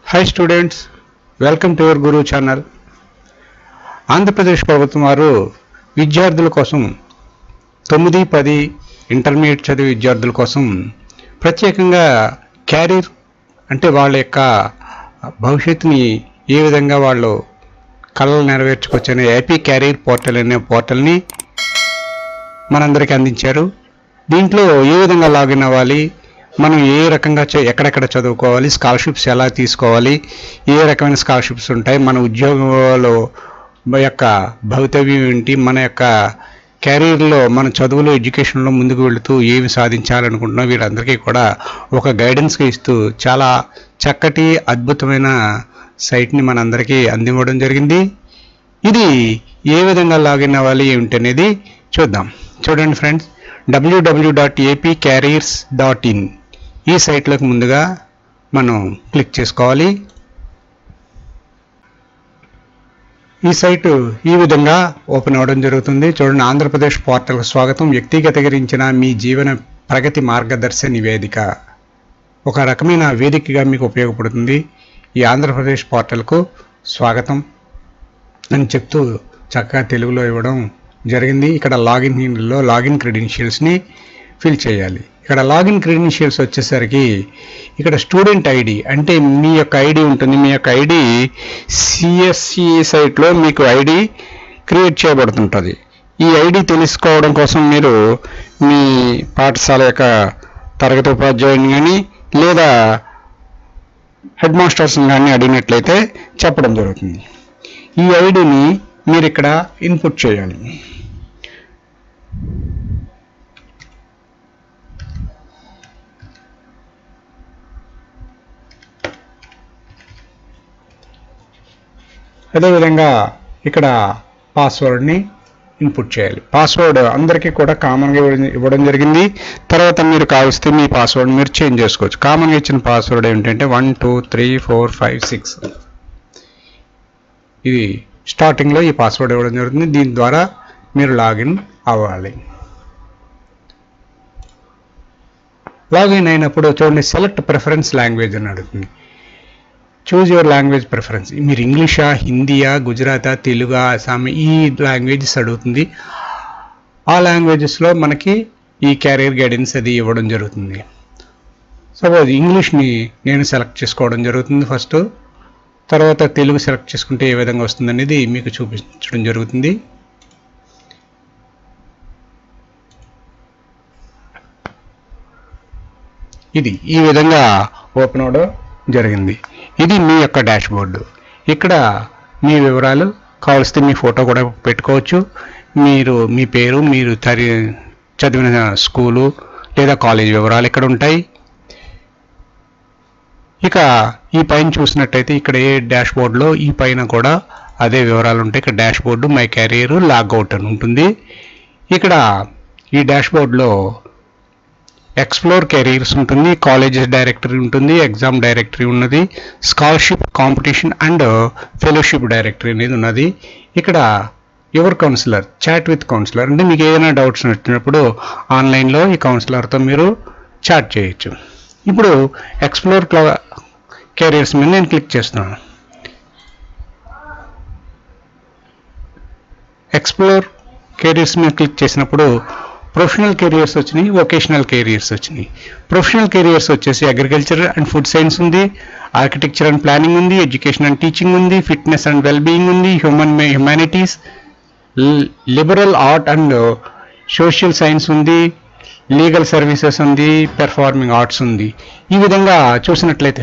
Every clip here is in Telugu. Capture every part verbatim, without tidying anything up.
Hi students, welcome to your Guru channel. Andhra Pradesh ప్రభుత్వం వారు విద్యార్థుల కోసం తొమ్మిది పది ఇంటర్మీడియట్ చదివే విద్యార్థుల కోసం ప్రత్యేకంగా క్యారియర్ అంటే వాళ్ళ యొక్క భవిష్యత్తుని ఏ విధంగా వాళ్ళు కలలు నెరవేర్చుకోవచ్చనే ఏపీ క్యారియర్ పోర్టల్ అనే పోర్టల్ని మనందరికీ అందించారు. దీంట్లో ఏ విధంగా లాగిన్ అవ్వాలి, మనం ఏ రకంగా ఎక్కడెక్కడ చదువుకోవాలి, స్కాలర్షిప్స్ ఎలా తీసుకోవాలి, ఏ రకమైన స్కాలర్షిప్స్ ఉంటాయి, మన ఉద్యోగంలో యొక్క భవితవ్యం ఏంటి, మన యొక్క కెరీర్లో మన చదువులో ఎడ్యుకేషన్లో ముందుకు వెళుతూ ఏమి సాధించాలనుకుంటున్నాం, వీరందరికీ కూడా ఒక గైడెన్స్గా ఇస్తూ చాలా చక్కటి అద్భుతమైన సైట్ని మనందరికీ అందివ్వడం జరిగింది. ఇది ఏ విధంగా లాగిన్ అవ్వాలి ఏమిటి అనేది చూద్దాం. చూడండి ఫ్రెండ్స్, డబ్ల్యూడబ్ల్యూ dot AP careers dot in ఈ సైట్లోకి ముందుగా మనం క్లిక్ చేసుకోవాలి. ఈ సైటు ఈ విధంగా ఓపెన్ అవ్వడం జరుగుతుంది. చూడండి, ఆంధ్రప్రదేశ్ పోర్టల్కు స్వాగతం, వ్యక్తిగతీకరించిన మీ జీవన ప్రగతి మార్గదర్శ నివేదిక. ఒక రకమైన వేదికగా మీకు ఉపయోగపడుతుంది. ఈ ఆంధ్రప్రదేశ్ పోర్టల్కు స్వాగతం అని చెప్తూ చక్కగా తెలుగులో ఇవ్వడం జరిగింది. ఇక్కడ లాగిన్లో లాగిన్ క్రెడెన్షియల్స్ని ఫిల్ చేయాలి. ఇక్కడ లాగిన్ క్రెడెన్షియల్స్ వచ్చేసరికి ఇక్కడ స్టూడెంట్ ఐడి అంటే మీ యొక్క ఐడి ఉంటుంది. మీ యొక్క ఐడి సిఎస్సి సైట్లో మీకు ఐడి క్రియేట్ చేయబడుతుంటుంది. ఈ ఐడి తెలుసుకోవడం కోసం మీరు మీ పాఠశాల యొక్క తరగతి ఉపాధ్యాయుని కానీ లేదా హెడ్ మాస్టర్స్ని కానీ అడిగినట్లయితే చెప్పడం జరుగుతుంది. ఈ ఐడిని మీరు ఇక్కడ ఇన్పుట్ చేయాలి. అదేవిధంగా ఇక్కడ పాస్వర్డ్ని ఇన్పుట్ చేయాలి. పాస్వర్డ్ అందరికీ కూడా కామన్గా ఇవ్వడం జరిగింది. తర్వాత మీరు కావలిస్తే మీ పాస్వర్డ్ మీరు చేంజ్ చేసుకోవచ్చు. కామన్గా ఇచ్చిన పాస్వర్డ్ ఏంటంటే one two three four five six. ఇది స్టార్టింగ్లో ఈ పాస్వర్డ్ ఇవ్వడం జరుగుతుంది. దీని ద్వారా మీరు లాగిన్ అవ్వాలి. లాగిన్ అయినప్పుడు చూడండి, సెలెక్ట్ ప్రిఫరెన్స్ లాంగ్వేజ్ అని అడుగుతుంది. Choose your language preference. మీరు ఇంగ్లీషా, హిందీయా, గుజరాతా, తెలుగా, అస్సామీ ఈ లాంగ్వేజెస్ అడుగుతుంది. ఆ లాంగ్వేజెస్లో మనకి ఈ క్యారియర్ గైడెన్స్ అది ఇవ్వడం జరుగుతుంది. సపోజ్ ఇంగ్లీష్ని నేను సెలెక్ట్ చేసుకోవడం జరుగుతుంది ఫస్ట్. తర్వాత తెలుగు సెలెక్ట్ చేసుకుంటే ఏ విధంగా వస్తుంది అనేది మీకు చూపించడం జరుగుతుంది. ఇది ఈ విధంగా ఓపెన్ అవడం జరిగింది. ఇది మీ యొక్క డాష్ బోర్డు. ఇక్కడ మీ వివరాలు కావలిస్తే మీ ఫోటో కూడా పెట్టుకోవచ్చు. మీరు మీ పేరు, మీరు తరి చదివిన స్కూలు లేదా కాలేజ్ వివరాలు ఇక్కడ ఉంటాయి. ఇక ఈ పైన చూసినట్టయితే ఇక్కడ ఏ డాష్ బోర్డులో ఈ పైన కూడా అదే వివరాలు ఉంటాయి. ఇక్కడ dashboard my career logout అని ఉంటుంది. ఇక్కడ ఈ డాష్ బోర్డులో ఎక్స్ప్లోర్ కెరీర్స్ ఉంటుంది, కాలేజెస్ డైరెక్టరీ ఉంటుంది, ఎగ్జామ్ డైరెక్టరీ ఉన్నది, scholarship, competition and fellowship directory అనేది ఉన్నది. ఇక్కడ your counsellor, chat with counsellor అంటే మీకు ఏదైనా డౌట్స్ వచ్చినప్పుడు ఆన్లైన్లో ఈ కౌన్సిలర్తో మీరు చాట్ చేయొచ్చు. ఇప్పుడు ఎక్స్ప్లోర్ కెరీర్స్ మీద నేను క్లిక్ చేస్తున్నాను. ఎక్స్ప్లోర్ కెరీర్స్ మీద క్లిక్ చేసినప్పుడు ప్రొఫెషనల్ కెరియర్స్ వచ్చినాయి, వొకేషనల్ కెరియర్స్ వచ్చినాయి. ప్రొఫెషనల్ కెరియర్స్ వచ్చేసి అగ్రికల్చర్ అండ్ ఫుడ్ సైన్స్ ఉంది, ఆర్కిటెక్చర్ అండ్ ప్లానింగ్ ఉంది, ఎడ్యుకేషన్ అండ్ టీచింగ్ ఉంది, ఫిట్నెస్ అండ్ వెల్బీయింగ్ ఉంది, human humanities, liberal art and social science ఉంది, లీగల్ సర్వీసెస్ ఉంది, పెర్ఫార్మింగ్ ఆర్ట్స్ ఉంది. ఈ విధంగా చూసినట్లయితే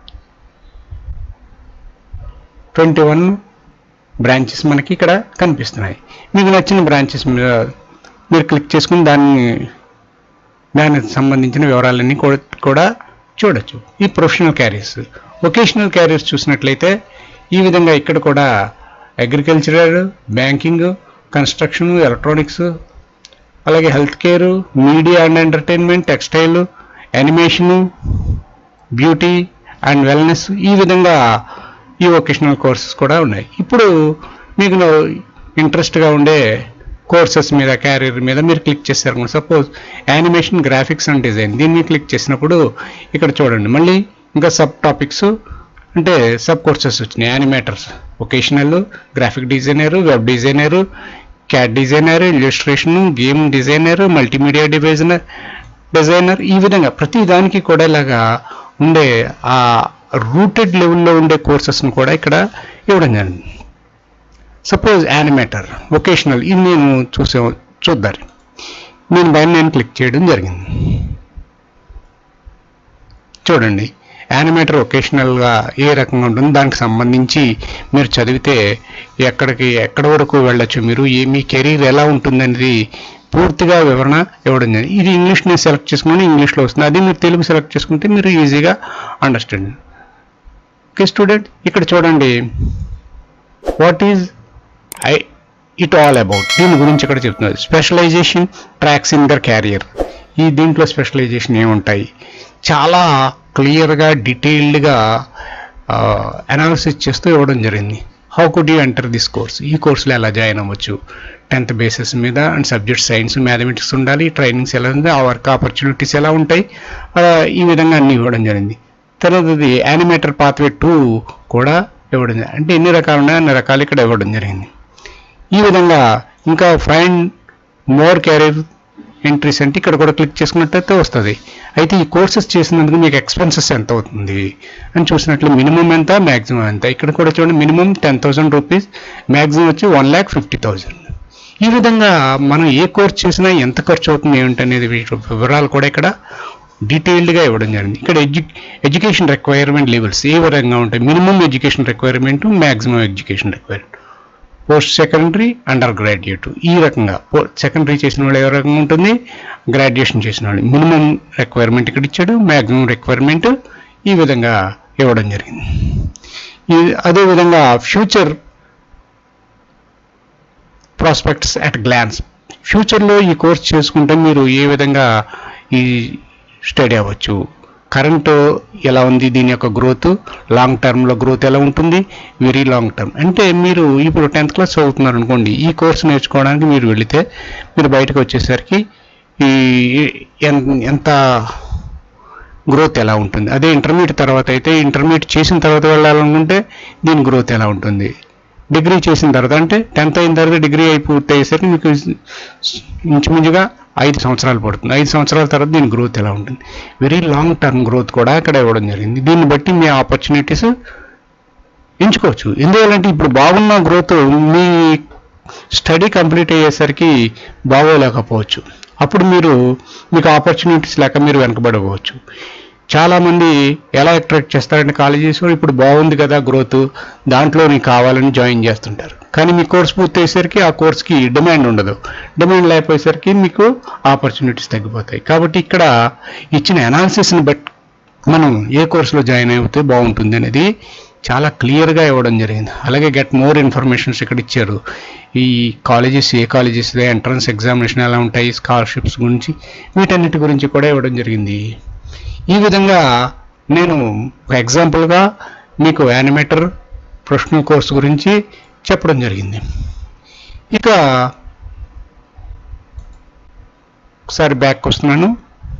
ట్వంటీ వన్ బ్రాంచెస్ మనకి ఇక్కడ కనిపిస్తున్నాయి. మీకు నచ్చిన బ్రాంచెస్ మీద మీరు క్లిక్ చేసుకుని దాన్ని దానికి సంబంధించిన వివరాలన్నీ కూడా చూడొచ్చు. ఈ ప్రొఫెషనల్ క్యారియర్స్. వొకేషనల్ క్యారియర్స్ చూసినట్లయితే ఈ విధంగా ఇక్కడ కూడా అగ్రికల్చర్, బ్యాంకింగ్, కన్స్ట్రక్షన్, ఎలక్ట్రానిక్స్, అలాగే health care, media and entertainment, textile, animation, beauty and wellness ఈ విధంగా ఈ వొకేషనల్ కోర్సెస్ కూడా ఉన్నాయి. ఇప్పుడు మీకు ఇంట్రెస్ట్గా ఉండే కోర్సెస్ మీద, క్యారియర్ మీద మీరు క్లిక్ చేశారు. Suppose animation, graphics and design, దీన్ని క్లిక్ చేసినప్పుడు ఇక్కడ చూడండి మళ్ళీ ఇంకా సబ్ టాపిక్స్ అంటే సబ్ కోర్సెస్ వచ్చినాయి. Animators, vocational, graphic designer, web designer, CAD designer, illustration, game designer, multimedia designer designer ఈ విధంగా ప్రతి దానికి కూడా ఇలాగా ఉండే ఆ రూటెడ్ లెవెల్లో ఉండే కోర్సెస్ను కూడా ఇక్కడ ఇవ్వడం జరిగింది. సపోజ్ యానిమేటర్, వొకేషనల్ ఇది నేను చూసే చూద్దారు నేను పైన నేను క్లిక్ చేయడం జరిగింది. చూడండి యానిమేటర్ వొకేషనల్గా ఏ రకంగా ఉంటుంది, దానికి సంబంధించి మీరు చదివితే ఎక్కడికి ఎక్కడ వరకు వెళ్ళొచ్చు, మీరు ఏ మీ కెరీర్ ఎలా ఉంటుందనేది పూర్తిగా వివరణ ఇవ్వడం జరిగింది. ఇది ఇంగ్లీష్ నేను సెలెక్ట్ చేసుకుని ఇంగ్లీష్లో వస్తుంది, అది మీరు తెలుగు సెలెక్ట్ చేసుకుంటే మీరు ఈజీగా అండర్స్టాండ్. ఓకే స్టూడెంట్, ఇక్కడ చూడండి what is I it all about, దీని గురించి ఇక్కడ చెప్తున్నారు. Specialisation tracks in their career, ఈ దీంట్లో స్పెషలైజేషన్ ఏముంటాయి చాలా క్లియర్గా డీటెయిల్డ్గా అనాలిసిస్ చేస్తూ ఇవ్వడం జరిగింది. How could you enter this course, ఈ కోర్సులో ఎలా జాయిన్ అవ్వచ్చు, టెన్త్ బేసిస్ మీద అండ్ సబ్జెక్ట్ సైన్స్ మ్యాథమెటిక్స్ ఉండాలి, ట్రైనింగ్స్ ఎలా ఉంది, ఆ వర్క్ ఆపర్చునిటీస్ ఎలా ఉంటాయి, ఈ విధంగా అన్ని ఇవ్వడం జరిగింది. తర్వాతది యానిమేటర్ పాత్వే టూ కూడా ఇవ్వడం జరిగింది. అంటే ఎన్ని రకాలు ఉన్నాయో అన్ని రకాలు ఇక్కడ ఇవ్వడం జరిగింది. ఈ విధంగా ఇంకా ఫైండ్ మోర్ కెరీర్ ఎంట్రీస్ అంటే ఇక్కడ కూడా క్లిక్ చేసుకున్నట్టయితే వస్తుంది. అయితే ఈ కోర్సెస్ చేసినందుకు మీకు ఎక్స్పెన్సెస్ ఎంత అవుతుంది అని చూసినట్లు మినిమం ఎంత, మ్యాక్సిమం ఎంత, ఇక్కడ కూడా చూడండి minimum ten thousand rupees, maximum వచ్చి వన్ ల్యాక్ ఫిఫ్టీ థౌజండ్. ఈ విధంగా మనం ఏ కోర్స్ చేసినా ఎంత ఖర్చు అవుతుంది ఏమిటనేది వివరాలు కూడా ఇక్కడ డీటెయిల్డ్గా ఇవ్వడం జరిగింది. ఇక్కడ ఎడ్యు ఎడ్యుకేషన్ రిక్వైర్మెంట్ లెవెల్స్ ఏ విధంగా ఉంటాయి, minimum education requirement, maximum education requirement, post secondary, undergraduate ఈ రకంగా. సెకండరీ చేసిన వాళ్ళు ఏ రకంగా ఉంటుంది, గ్రాడ్యుయేషన్ చేసిన వాళ్ళు మినిమం రిక్వైర్మెంట్ ఇక్కడ ఇచ్చాడు, మ్యాక్సిమం రిక్వైర్మెంట్ ఈ విధంగా ఇవ్వడం జరిగింది. ఈ అదేవిధంగా ఫ్యూచర్ ప్రాస్పెక్ట్స్ అట్ గ్లాన్స్, ఫ్యూచర్లో ఈ కోర్స్ చేసుకుంటే మీరు ఏ విధంగా ఈ స్టడీ అవ్వచ్చు, కరెంట్ ఎలా ఉంది, దీని యొక్క గ్రోత్, లాంగ్ టర్మ్లో గ్రోత్ ఎలా ఉంటుంది, వెరీ లాంగ్ టర్మ్. అంటే మీరు ఇప్పుడు టెన్త్ క్లాస్ చదువుతున్నారు అనుకోండి, ఈ కోర్స్ నేర్చుకోవడానికి మీరు వెళితే మీరు బయటకు వచ్చేసరికి ఈ ఎంత గ్రోత్ ఎలా ఉంటుంది. అదే ఇంటర్మీడియట్ తర్వాత అయితే ఇంటర్మీడియట్ చేసిన తర్వాత వెళ్ళాలనుకుంటే దీని గ్రోత్ ఎలా ఉంటుంది, డిగ్రీ చేసిన తర్వాత అంటే టెన్త్ అయిన తర్వాత డిగ్రీ అయిపోతే అయ్యేసరికి మీకు ఇంచుమించుగా ఐదు సంవత్సరాలు పడుతుంది. ఐదు సంవత్సరాల తర్వాత దీని గ్రోత్ ఎలా ఉంటుంది, వెరీ లాంగ్ టర్మ్ గ్రోత్ కూడా ఇక్కడ ఇవ్వడం జరిగింది. దీన్ని బట్టి మీ ఆపర్చునిటీస్ ఎంచుకోవచ్చు. ఎందువల్లంటే ఇప్పుడు బాగున్న గ్రోత్ మీ స్టడీ కంప్లీట్ అయ్యేసరికి బాగోలేకపోవచ్చు, అప్పుడు మీరు మీకు ఆపర్చునిటీస్ లేక మీరు వెనకబడవచ్చు. చాలామంది ఎలా అట్రాక్ట్ చేస్తారంటే కాలేజెస్ ఇప్పుడు బాగుంది కదా గ్రోత్, దాంట్లో నీకు కావాలని జాయిన్ చేస్తుంటారు. కానీ మీ కోర్స్ పూర్తి అయ్యేసరికి ఆ కోర్స్కి డిమాండ్ ఉండదు, డిమాండ్ లేకపోయేసరికి మీకు ఆపర్చునిటీస్ తగ్గిపోతాయి. కాబట్టి ఇక్కడ ఇచ్చిన అనాలిసిస్ని బట్టి మనం ఏ కోర్సులో జాయిన్ అయితే బాగుంటుంది అనేది చాలా క్లియర్గా ఇవ్వడం జరిగింది. అలాగే గెట్ మోర్ ఇన్ఫర్మేషన్స్ ఇక్కడ ఇచ్చారు. ఈ కాలేజెస్ ఏ కాలేజెస్ ఎంట్రన్స్ ఎగ్జామినేషన్ ఎలా ఉంటాయి, స్కాలర్షిప్స్ గురించి వీటన్నిటి గురించి కూడా ఇవ్వడం జరిగింది. ఈ విధంగా నేను ఒక ఎగ్జాంపుల్గా మీకు యానిమేటర్ ప్రొఫెషనల్ కోర్సు గురించి చెప్పడం జరిగింది. ఇక ఒకసారి బ్యాక్ వస్తున్నాను.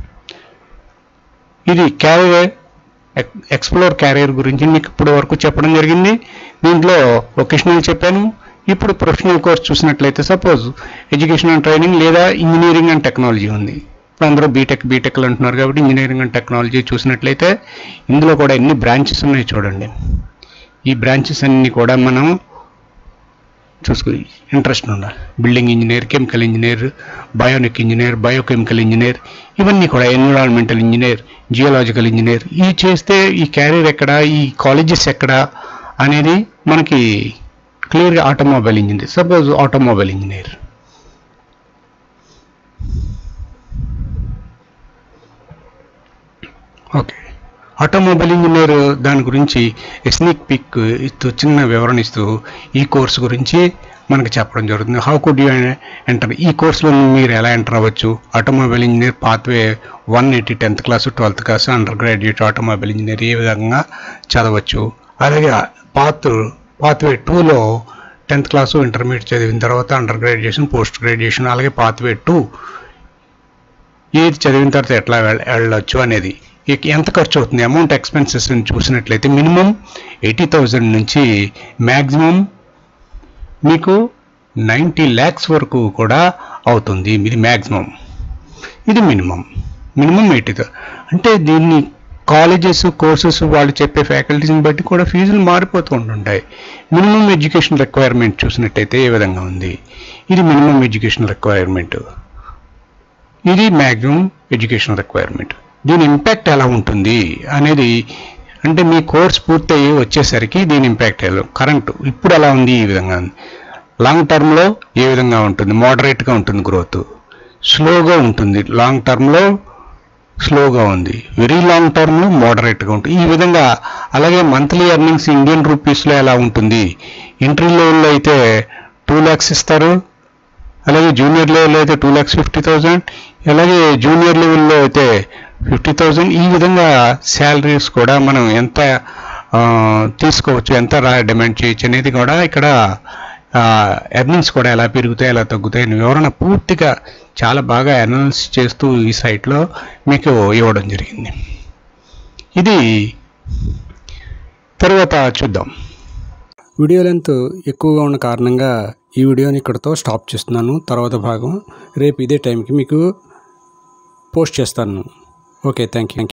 ఇది క్యారియర్ ఎక్స్ప్లోర్ క్యారియర్ గురించి మీకు ఇప్పటి వరకు చెప్పడం జరిగింది. దీంట్లో వొకేషనల్ చెప్పాను. ఇప్పుడు ప్రొఫెషనల్ కోర్స్ చూసినట్లయితే సపోజ్ ఎడ్యుకేషన్ అండ్ ట్రైనింగ్ లేదా ఇంజనీరింగ్ అండ్ టెక్నాలజీ ఉంది. ఇప్పుడు అందరూ బీటెక్ బీటెక్లు అంటున్నారు కాబట్టి ఇంజనీరింగ్ అండ్ టెక్నాలజీ చూసినట్లయితే ఇందులో కూడా ఎన్ని బ్రాంచెస్ ఉన్నాయి చూడండి. ఈ బ్రాంచెస్ అన్నీ కూడా మనం చూసుకో ఇంట్రెస్ట్ ఉండాలి. Building engineer, chemical engineer, bionic engineer, biochemical engineer, ఇవన్నీ కూడా ఎన్విరాన్మెంటల్ ఇంజనీర్, జియోలాజికల్ ఇంజనీర్. ఈ చేస్తే ఈ క్యారియర్ ఎక్కడ, ఈ కాలేజెస్ ఎక్కడ అనేది మనకి క్లియర్గా automobile engineer, suppose automobile engineer, okay automobile engineer దాని గురించి స్నీక్ పిక్ ఇస్తూ చిన్న వివరణ ఇస్తూ ఈ కోర్సు గురించి మనకి చెప్పడం జరుగుతుంది. హౌ కుడ్ యూ ఎంటర్, ఈ కోర్సులో మీరు ఎలా ఎంటర్ అవ్వచ్చు, automobile engineer pathway one eighty tenth class twelfth class undergraduate automobile engineer ఏ విధంగా చదవచ్చు. అలాగే పాత్ పాత్వే టూలో టెన్త్ క్లాసు ఇంటర్మీడియట్ చదివిన తర్వాత అండర్ గ్రాడ్యుయేషన్, పోస్ట్ గ్రాడ్యుయేషన్, అలాగే పాత్వే టూ ఏది చదివిన తర్వాత ఎట్లా వెళ్ళొచ్చు అనేది ఎంత ఖర్చు అవుతుంది అమౌంట్ ఎక్స్పెన్సెస్ చూసినట్లయితే మినిమం ఎయిటీ థౌజండ్ నుంచి మ్యాక్సిమం మీకు నైంటీ ల్యాక్స్ వరకు కూడా అవుతుంది. ఇది మ్యాక్సిమం, ఇది మినిమం. మినిమం ఎయిటీ అంటే దీన్ని కాలేజెస్ కోర్సెస్ వాళ్ళు చెప్పే ఫ్యాకల్టీస్ని బట్టి కూడా ఫీజులు మారిపోతూ ఉంటుంటాయి. మినిమం ఎడ్యుకేషన్ రిక్వైర్మెంట్ చూసినట్టయితే ఏ విధంగా ఉంది, ఇది మినిమం ఎడ్యుకేషన్ రిక్వైర్మెంట్, ఇది మ్యాక్సిమం ఎడ్యుకేషన్ రిక్వైర్మెంట్. దీని ఇంపాక్ట్ ఎలా ఉంటుంది అనేది, అంటే మీ కోర్స్ పూర్తయి వచ్చేసరికి దీని ఇంపాక్ట్ ఎలా, కరెంట్ ఇప్పుడు ఎలా ఉంది, ఈ విధంగా ఉంది, లాంగ్ టర్మ్లో ఏ విధంగా ఉంటుంది, మోడరేట్గా ఉంటుంది గ్రోత్, స్లోగా ఉంటుంది, లాంగ్ టర్మ్లో స్లోగా ఉంది, వెరీ లాంగ్ టర్మ్లో మోడరేట్గా ఉంటుంది, ఈ విధంగా. అలాగే మంత్లీ ఎర్నింగ్స్ ఇండియన్ రూపీస్లో ఎలా ఉంటుంది, ఎంట్రీ లెవెల్లో అయితే టూ ల్యాక్స్ ఇస్తారు, అలాగే జూనియర్ లెవెల్లో అయితే టూ ల్యాక్స్ ఫిఫ్టీ థౌజండ్, అలాగే జూనియర్ లెవెల్లో అయితే ఫిఫ్టీ థౌజండ్. ఈ విధంగా శాలరీస్ కూడా మనం ఎంత తీసుకోవచ్చు, ఎంత డిమాండ్ చేయొచ్చు అనేది కూడా ఇక్కడ ఎర్నింగ్స్ కూడా ఎలా పెరుగుతాయి ఎలా తగ్గుతాయి అని వివరణ పూర్తిగా చాలా బాగా అనాలిసిస్ చేస్తూ ఈ సైట్లో మీకు ఇవ్వడం జరిగింది. ఇది తర్వాత చూద్దాం. వీడియో లెంత్ ఎక్కువగా ఉన్న కారణంగా ఈ వీడియోని ఇక్కడతో స్టాప్ చేస్తున్నాను. తర్వాత భాగం రేపు ఇదే టైంకి మీకు పోస్ట్ చేస్తాను. Okay, thank you.